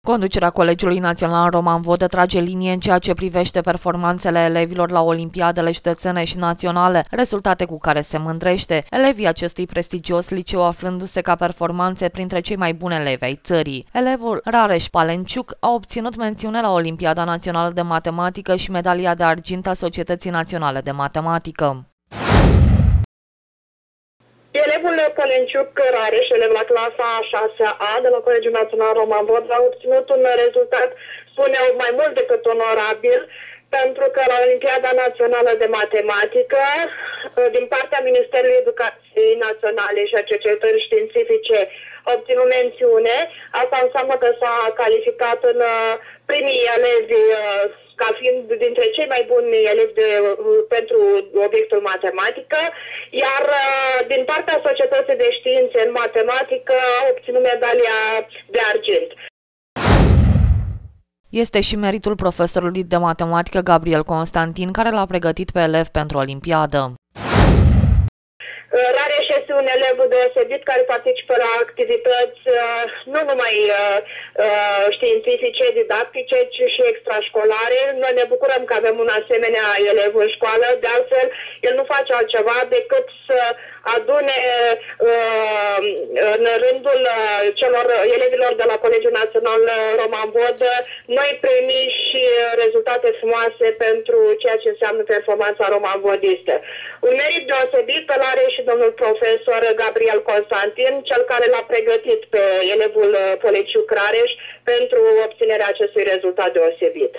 Conducerea Colegiului Național Romanvod trage linie în ceea ce privește performanțele elevilor la olimpiadele județene și naționale, rezultate cu care se mândrește. Elevii acestui prestigios liceu aflându-se ca performanțe printre cei mai buni elevi ai țării. Elevul Rareș Palenciuc a obținut mențiune la Olimpiada Națională de Matematică și medalia de argint a Societății Naționale de Matematică. Elevul Palenciuc Rareș, elev la clasa a 6-a de la Colegiul Național Romanvod, a obținut un rezultat, spune eu, mai mult decât onorabil, pentru că la Olimpiada Națională de Matematică, din partea Ministerului Educației Naționale și a Cercetării Științifice, a obținut mențiune. Asta înseamnă că s-a calificat în primii elevi ca fiind dintre cei mai buni elevi pentru obiectul matematică, iar din partea Societății de Științe în Matematică a obținut medalia de argint. Este și meritul profesorului de matematică Gabriel Constantin, care l-a pregătit pe elev pentru Olimpiadă. Rareș este un elev deosebit care participă la activități nu numai științifice, didactice, ci și extrașcolare. Noi ne bucurăm că avem un asemenea elev în școală. De altfel, el nu face altceva decât să adune în rândul celor elevilor de la Colegiul Național Romanvod noi premii și rezultate frumoase pentru ceea ce înseamnă performanța romanvodistă. Un merit deosebit îl are și domnul profesor Gabriel Constantin, cel care l-a pregătit pe elevul Palenciuc Rareș pentru obținerea acestui rezultat deosebit.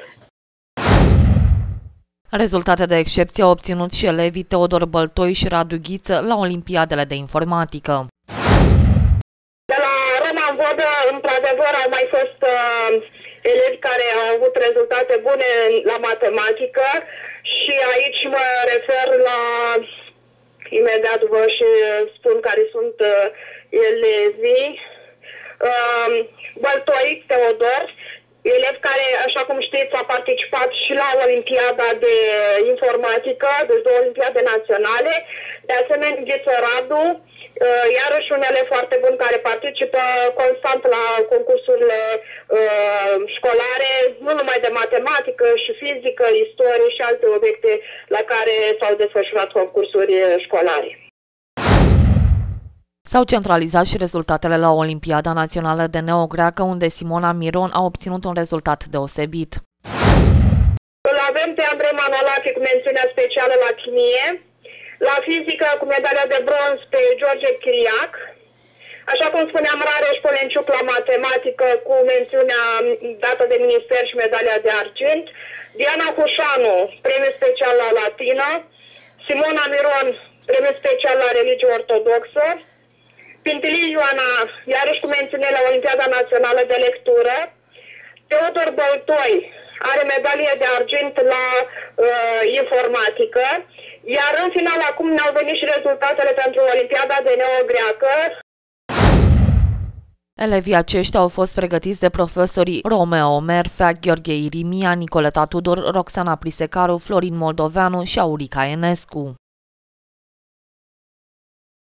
Rezultate de excepție au obținut și elevii Teodor Băltoi și Radu Ghiță la Olimpiadele de Informatică. De la Romanvod, într-adevăr, au mai fost elevi care au avut rezultate bune la matematică și aici mă refer la, imediat vă și spun care sunt elevii, Băltoi Teodor, elev care, așa cum știți, a participat și la Olimpiada de Informatică, deci două Olimpiade naționale. De asemenea, Ghiță Radu, iarăși un elev foarte bun care participă constant la concursurile școlare, nu numai de matematică, și fizică, istorie și alte obiecte la care s-au desfășurat concursuri școlare. S-au centralizat și rezultatele la Olimpiada Națională de Neogreacă, unde Simona Miron a obținut un rezultat deosebit. Îl avem pe Andrei Manolache cu mențiunea specială la chimie, la fizică cu medalia de bronz pe George Chiriac, așa cum spuneam, Rareș Palenciuc la matematică cu mențiunea dată de minister și medalia de argint, Diana Hușanu, premiu special la latină, Simona Miron, premiu special la religie ortodoxă, Pintilii Ioana, iarăși cu mențiune la Olimpiada Națională de Lectură, Teodor Băltoi are medalie de argint la informatică, iar în final acum ne-au venit și rezultatele pentru Olimpiada de Neogreacă. Elevii aceștia au fost pregătiți de profesorii Romeo Merfea, Gheorghe Irimia, Nicoleta Tudor, Roxana Prisecaru, Florin Moldoveanu și Aurica Enescu.